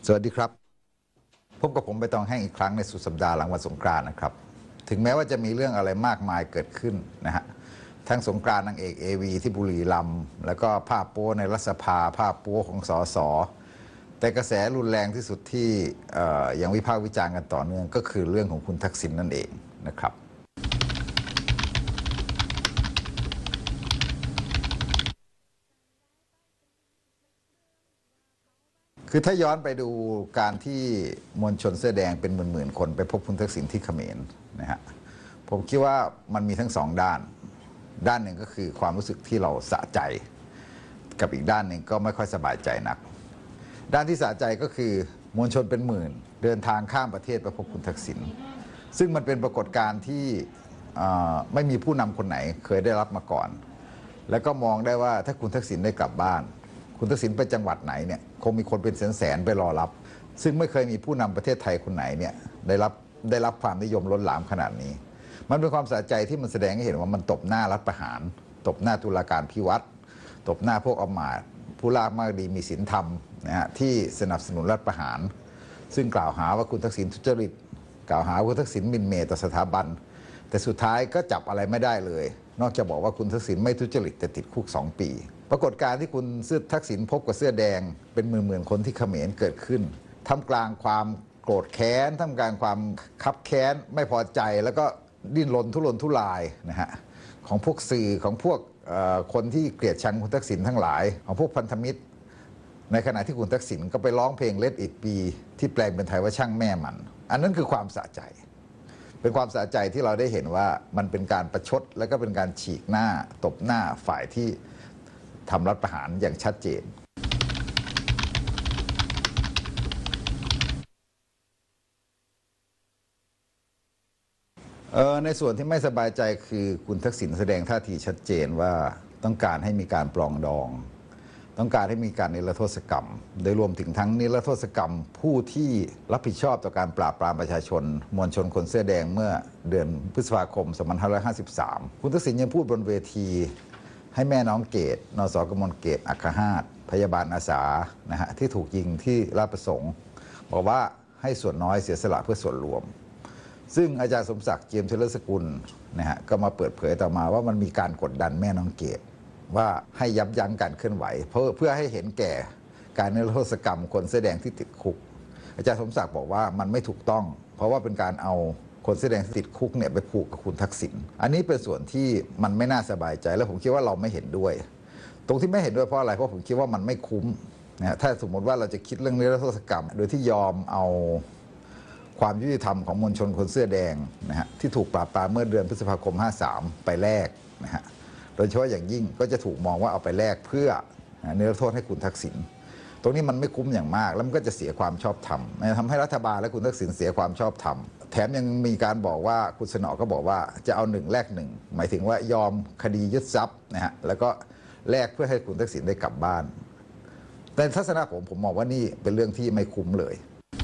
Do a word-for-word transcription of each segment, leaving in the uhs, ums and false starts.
สวัสดีครับพบกับผมใบตองแห้งอีกครั้งในสุดสัปดาห์หลังวันสงกรานต์นะครับถึงแม้ว่าจะมีเรื่องอะไรมากมายเกิดขึ้นนะฮะทั้งสงกรานต์นางเอกเอวีที่บุรีรัมย์แล้วก็ภาพโป้ในรัฐสภาภาพโป้ของสสแต่กระแสรุนแรงที่สุดที่ยังวิพากษ์วิจารณ์กันต่อเนื่องก็คือเรื่องของคุณทักษิณนั่นเองนะครับคือถ้าย้อนไปดูการที่มวลชนเสื้อแดงเป็นหมื่นๆคนไปพบคุณทักษิณที่เขมรนะฮะผมคิดว่ามันมีทั้งสองด้านด้านหนึ่งก็คือความรู้สึกที่เราสะใจกับอีกด้านหนึ่งก็ไม่ค่อยสบายใจนักด้านที่สะใจก็คือมวลชนเป็นหมื่นเดินทางข้ามประเทศไปพบคุณทักษิณซึ่งมันเป็นปรากฏการณ์ที่ไม่มีผู้นำคนไหนเคยได้รับมาก่อนแล้วก็มองได้ว่าถ้าคุณทักษิณได้กลับบ้านคุณทักษิณไปจังหวัดไหนเนี่ยคงมีคนเป็นแสนๆไปรอรับซึ่งไม่เคยมีผู้นำประเทศไทยคนไหนเนี่ยได้รับได้รับความนิยมล้นหลามขนาดนี้มันเป็นความสะใจที่มันแสดงให้เห็นว่ามันตบหน้ารัฐประหารตบหน้าตุลาการพิวัตรตบหน้าพวกอมาตย์ผู้ลากมากดีมีศีลธรรมนะฮะที่สนับสนุนรัฐประหารซึ่งกล่าวหาว่าคุณทักษิณทุจริตกล่าวหาว่าคุณทักษิณหมิ่นเหม่ต่อสถาบันแต่สุดท้ายก็จับอะไรไม่ได้เลยนอกจากบอกว่าคุณทักษิณไม่ทุจริตแต่ติดคุกสองปีปรากฏการณ์ที่คุณเสื้อทักษิณพบกับเสื้อแดงเป็นหมื่นๆคนที่เขมรเกิดขึ้นท่ามกลางความโกรธแค้นท่ามกลางความคับแค้นไม่พอใจแล้วก็ดิ้นรนทุรนทุรายนะฮะของพวกสื่อของพวกคนที่เกลียดชังคุณทักษิณทั้งหลายของพวกพันธมิตรในขณะที่คุณทักษิณก็ไปร้องเพลงเลดอิทบีที่แปลงเป็นไทยว่าช่างแม่มันอันนั้นคือความสะใจเป็นความสะใจที่เราได้เห็นว่ามันเป็นการประชดและก็เป็นการฉีกหน้าตบหน้าฝ่ายที่ทำรัฐประหารอย่างชัดเจนในส่วนที่ไม่สบายใจคือคุณทักษิณแสดงท่าทีชัดเจนว่าต้องการให้มีการปรองดองต้องการให้มีการนิรโทษกรรมโดยรวมถึงทั้งนิรโทษกรรมผู้ที่รับผิดชอบต่อการปราบปรามประชาชนมวลชนคนเสื้อแดงเมื่อเดือนพฤษภาคมสองพันห้าร้อยห้าสิบสามคุณทักษิณยังพูดบนเวทีให้แม่น้องเกดนส.กมลเกตอัครหาสพยาบาลอาสานะฮะที่ถูกยิงที่ราชประสงค์บอกว่าให้ส่วนน้อยเสียสละเพื่อส่วนรวมซึ่งอาจารย์สมศักดิ์เจียมเฉลิมสกุลนะฮะก็มาเปิดเผยต่อมาว่ามันมีการกดดันแม่น้องเกดว่าให้ยับยั้งการเคลื่อนไหวเพื่อเพื่อให้เห็นแก่การนิรโทษกรรมคนเสื้อแดงที่ติดคุกอาจารย์สมศักดิ์บอกว่ามันไม่ถูกต้องเพราะว่าเป็นการเอาคนเสื้อแดงที่ติดคุกเนี่ยไปผูกกับคุณทักษิณอันนี้เป็นส่วนที่มันไม่น่าสบายใจและผมคิดว่าเราไม่เห็นด้วยตรงที่ไม่เห็นด้วยเพราะอะไรเพราะผมคิดว่ามันไม่คุ้มนะถ้าสมมติว่าเราจะคิดเรื่องนิรโทษกรรมโดยที่ยอมเอาความยุติธรรมของมวลชนคนเสื้อแดงนะฮะที่ถูกปราบปรามเมื่อเดือนพฤษภาคมห้าสามไปแลกนะฮะโดยเฉพาะอย่างยิ่งก็จะถูกมองว่าเอาไปแลกเพื่อนิรโทษให้คุณทักษิณตรงนี้มันไม่คุ้มอย่างมากแล้วมันก็จะเสียความชอบธรรมทำให้รัฐบาลและคุณทักษิณเสียความชอบธรรมแถมยังมีการบอกว่าคุณสนอก็บอกว่าจะเอาหนึ่งแลกหนึ่งหมายถึงว่ายอมคดียึดทรัพย์นะฮะแล้วก็แลกเพื่อให้คุณทักษิณได้กลับบ้านแต่ทัศนะผมผมมองว่านี่เป็นเรื่องที่ไม่คุ้มเลย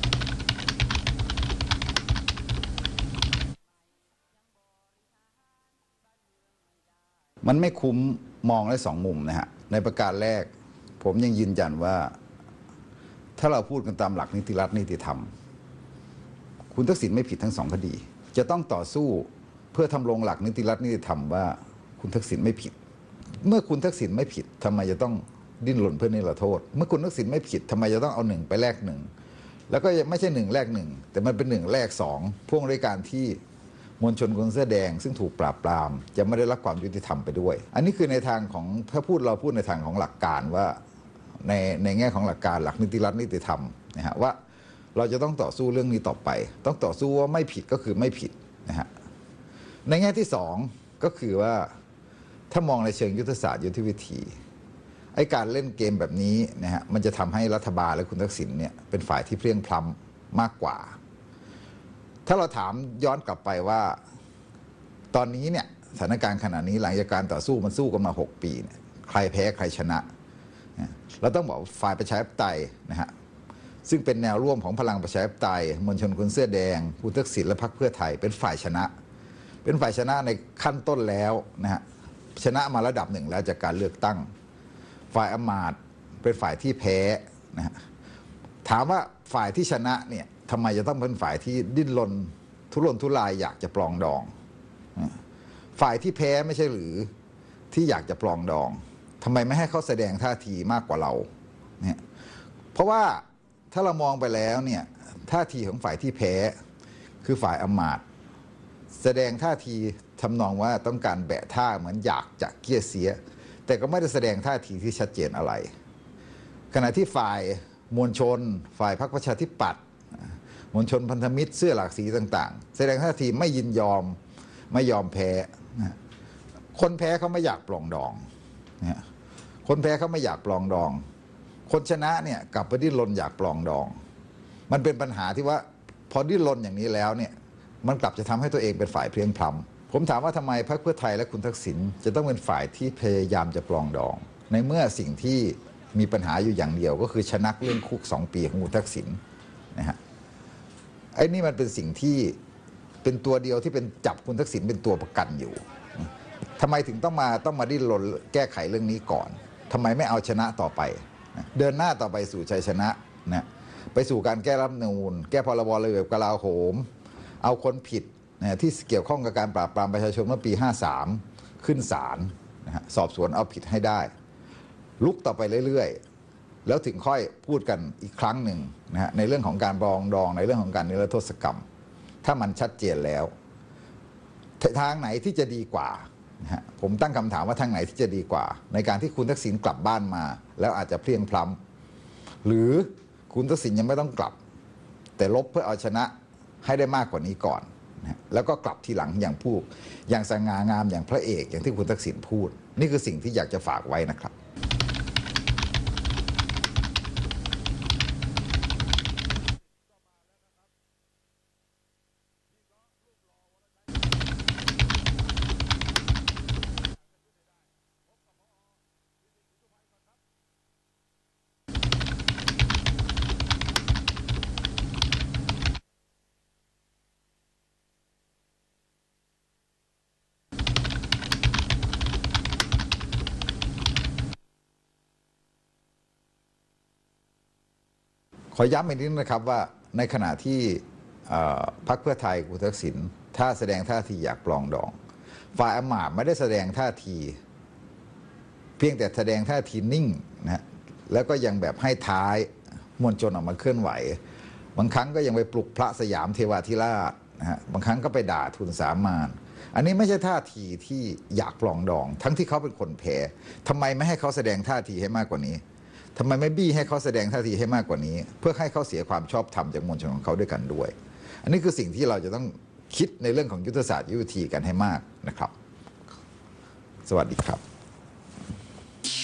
มันไม่คุ้มมองได้สองมุมนะฮะในประการแรกผมยังยืนยันว่าถ้าเราพูดกันตามหลักนิติรัฐนิติธรรมคุณทักษิณไม่ผิดทั้งสองคดีจะต้องต่อสู้เพื่อทำลงหลักนิติรัฐนิติธรรมว่าคุณทักษิณไม่ผิดเมื่อคุณทักษิณไม่ผิดทำไมจะต้องดิ้นรนเพื่อนิรโทษเมื่อคุณทักษิณไม่ผิดทำไมจะต้องเอาหนึ่งไปแลกหนึ่งแล้วก็ไม่ใช่หนึ่งแลกหนึ่งแต่มันเป็นหนึ่งแลกสองพ่วงด้วยการที่มวลชนคนเสื้อแดงซึ่งถูกปราบปรามจะไม่ได้รับความยุติธรรมไปด้วยอันนี้คือในทางของถ้าพูดเราพูดในทางของหลักการว่าในในแง่ของหลักการหลักนิติรัฐนิติธรรมนะฮะว่าเราจะต้องต่อสู้เรื่องนี้ต่อไปต้องต่อสู้ว่าไม่ผิดก็คือไม่ผิดนะฮะในแง่ที่สองก็คือว่าถ้ามองในเชิงยุทธศาสตร์ยุทธวิธีไอ้การเล่นเกมแบบนี้นะฮะมันจะทำให้รัฐบาลและคุณทักษิณเนี่ยเป็นฝ่ายที่เพลียงพล้ำมากกว่าถ้าเราถามย้อนกลับไปว่าตอนนี้เนี่ยสถานการณ์ขณะนี้หลังจากการต่อสู้มันสู้กันมาหกปีเนี่ยใครแพ้ใครชนะเราต้องบอกฝ่ายประชาธิปไตยนะฮะซึ่งเป็นแนวร่วมของพลังประชาธิปไตยมวลชนคนเสื้อแดงคุณทักษิณและพรรคเพื่อไทยเป็นฝ่ายชนะเป็นฝ่ายชนะในขั้นต้นแล้วนะฮะชนะมาระดับหนึ่งแล้วจากการเลือกตั้งฝ่ายอำมาตย์เป็นฝ่ายที่แพ้นะฮะถามว่าฝ่ายที่ชนะเนี่ยทำไมจะต้องเป็นฝ่ายที่ดิ้นรนทุรนทุรายอยากจะปลองดองฝ่ายที่แพ้ไม่ใช่หรือที่อยากจะปลองดองทำไมไม่ให้เขาแสดงท่าทีมากกว่าเราเนี่ยเพราะว่าถ้าเรามองไปแล้วเนี่ยท่าทีของฝ่ายที่แพ้คือฝ่ายอำมาตย์แสดงท่าทีทำนองว่าต้องการแบะท่าเหมือนอยากจะเกี้ยเสียแต่ก็ไม่ได้แสดงท่าทีที่ชัดเจนอะไรขณะที่ฝ่ายมวลชนฝ่ายพรรคประชาธิปัตย์มวลชนพันธมิตรเสื้อหลากสีต่างๆแสดงท่าทีไม่ยินยอมไม่ยอมแพ้คนแพ้เขาไม่อยากปลองดองคนแพ้เขาไม่อยากปลองดองคนชนะเนี่ยกลับไปดิ้นรนอยากปลองดองมันเป็นปัญหาที่ว่าพอดิ้นรนอย่างนี้แล้วเนี่ยมันกลับจะทำให้ตัวเองเป็นฝ่ายเพลียงพล้ำผมถามว่าทำไมพรรคเพื่อไทยและคุณทักษิณจะต้องเป็นฝ่ายที่พยายามจะปลองดองในเมื่อสิ่งที่มีปัญหาอยู่อย่างเดียวก็คือชนะเรื่องคุกสองปีของคุณทักษิณนะฮะไอ้นี่มันเป็นสิ่งที่เป็นตัวเดียวที่เป็นจับคุณทักษิณเป็นตัวประกันอยู่ทำไมถึงต้องมาต้องมาดิ้นรนแก้ไขเรื่องนี้ก่อนทำไมไม่เอาชนะต่อไปเดินหน้าต่อไปสู่ชัยชนะนะไปสู่การแก้รัฐธรรมนูญแก้พรบระเบียบกลาโหมเอาคนผิดนะที่เกี่ยวข้องกับการปราบปรามประชาชนเมื่อปีห้าสามขึ้นศาลนะฮะสอบสวนเอาผิดให้ได้ลุกต่อไปเรื่อยๆแล้วถึงค่อยพูดกันอีกครั้งหนึ่งนะฮะในเรื่องของการปรองดองในเรื่องของการนิรโทษกรรมถ้ามันชัดเจนแล้วทางไหนที่จะดีกว่านะฮะผมตั้งคำถามว่าทางไหนที่จะดีกว่าในการที่คุณทักษิณกลับบ้านมาแล้วอาจจะเพลียงพล้ำหรือคุณทักษิณยังไม่ต้องกลับแต่ลบเพื่อเอาชนะให้ได้มากกว่านี้ก่อนนะแล้วก็กลับทีหลังอย่างพูดอย่างสง่างามอย่างพระเอกอย่างที่คุณทักษิณพูดนี่คือสิ่งที่อยากจะฝากไว้นะครับขอย้ำอีกนิดนะครับว่าในขณะที่พรรคเพื่อไทยคุณทักษิณถ้าแสดงท่าทีอยากปลองดองฝ่ายอำมาตย์ไม่ได้แสดงท่าทีเพียงแต่แสดงท่าทีนิ่งนะแล้วก็ยังแบบให้ท้ายมวลชนออกมาเคลื่อนไหวบางครั้งก็ยังไปปลุกพระสยามเทวาธิราชนะฮะบางครั้งก็ไปด่าทุนสามานอันนี้ไม่ใช่ท่าทีที่อยากปลองดองทั้งที่เขาเป็นคนแพ้ทำไมไม่ให้เขาแสดงท่าทีให้มากกว่านี้ทำไมไม่บี้ให้เขาแสดงท่าทีให้มากกว่านี้เพื่อให้เขาเสียความชอบธรรมจากมวลชนของเขาด้วยกันด้วยอันนี้คือสิ่งที่เราจะต้องคิดในเรื่องของยุทธศาสตร์ยุทธวิธีกันให้มากนะครับสวัสดีครับ